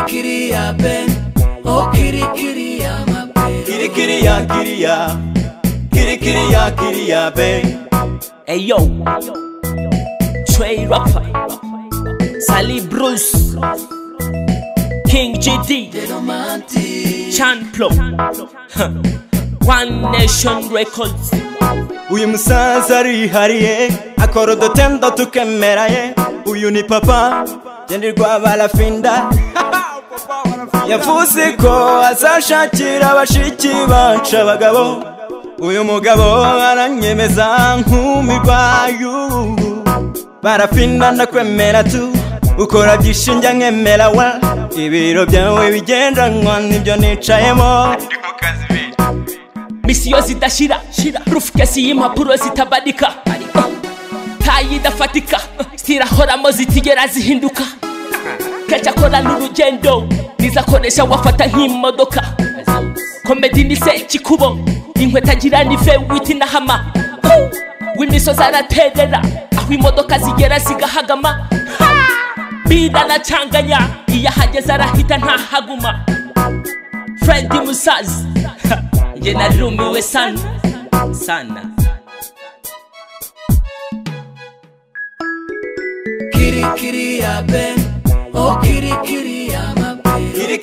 kiri ya ben, oh kiri ya mabe. Kiri ya ben. Hey yo, Trey Rapper, Sally Bruce, King GD, Chanplo, One Nation Records. Uyu musaza arihariye akora udutendo tukemeraye. Uyu ni papa Jendirwa Barafinda. Yavuze ko azashakira abashiki bacu abagabo. Uyu mugabo aranyemeza nkumirwayo. Barafinda ndakwemera tu, ukora byishinja nkemera wa. Ibiro byawe bigendanwa nibyo nicayemo. Misiyo zidashira, rufukesi y'impapuro zitabadika. Tayi idafatika, zirahoramo zitigera zihinduka. Kecha akora n'urugendo, nizakoresha wafata nk'imodoka. Komedi ni Sekikubo, inkweto agira ni Fewiti na Hama. W'imisozi araterera, aho imodoka zigera zigahagama. Bida na Changanya, iyo ahageze arahita ntahaguma. Freddy Musazi, nge narumiwe sana. Kiri ya ben, oh kiri ya mabe.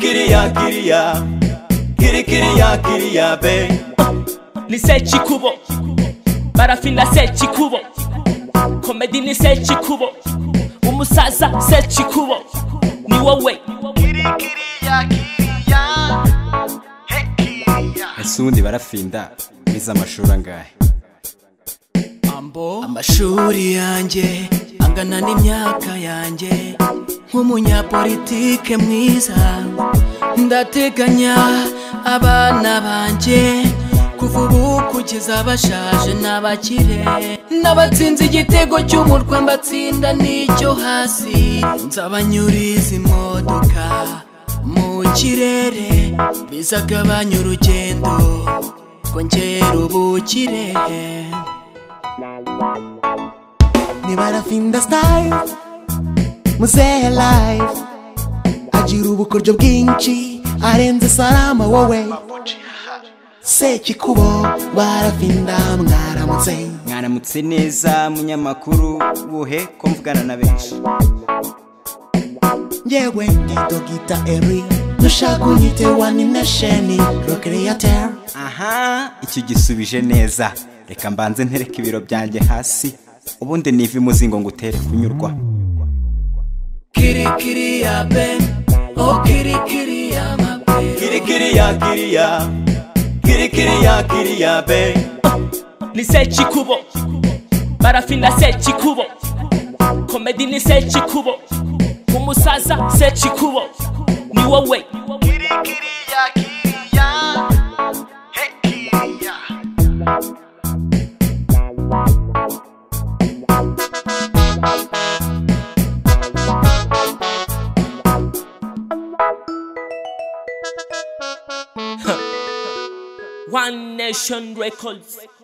Kiri ya ben. Ni Sekikubo, Barafinda Sekikubo, komedi ni Sekikubo, umusaza Sekikubo, ni wowe. Asundi Barafinda biza amashuri angahe? Amashuri yanjye angana n'imyaka yanjye. Nk'umunyapolitike mwiza ndateganya abana banjye, kuva ubu kugeza bashaje n'abakire. N'abatsinze igitego cy'umutwe mbatsinda n'icyo hasi. Nzabanyuriza imodoka mu kirere, bizagabanya urugendo twongera ubukire. Ni Barafinda style, muzehe life. Agira ubukoryo bwinshi, arenze salama wowe. Sekikubo, Barafinda mwaramutse neza munyamakuru buhe ko mvugana na benshi. Njewe ndi Dogita Eri, nushaka unyite One Nation Recreator. Aha, icyo gisubije neza. Reka mbanze ntereke ibiro byanjye hasi, ubundi niva imuzingo ngutere kunyurwa. Kiri ya ben, oh kiri ya mabe. Kiri ya ben. Ni Sekikubo, Barafinda Sekikubo, komedi ni Sekikubo, umusaza Sekikubo, ni wowe. One Nation Records.